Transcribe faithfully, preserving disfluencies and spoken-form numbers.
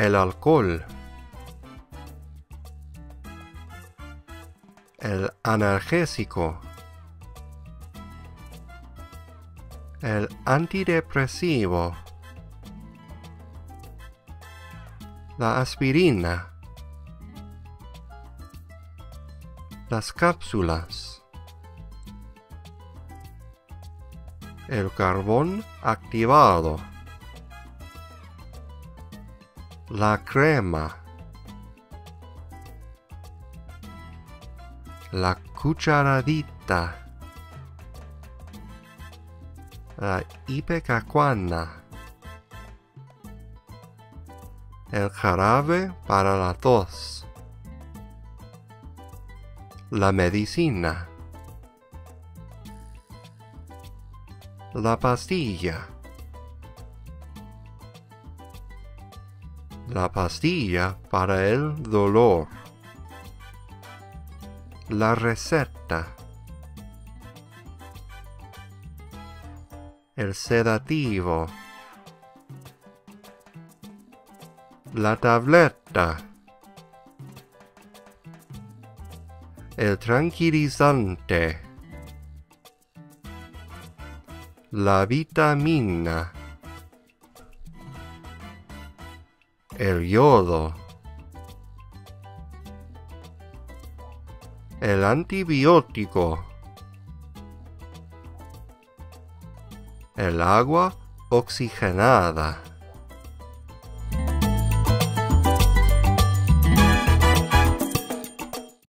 el alcohol, el analgésico, el antidepresivo, la aspirina, las cápsulas, el carbón activado, la crema, la cucharadita, la ipecacuana, el jarabe para la tos, la medicina, la pastilla, la pastilla para el dolor, la receta, el sedativo, la tableta, el tranquilizante, la vitamina, el yodo, el antibiótico, el agua oxigenada,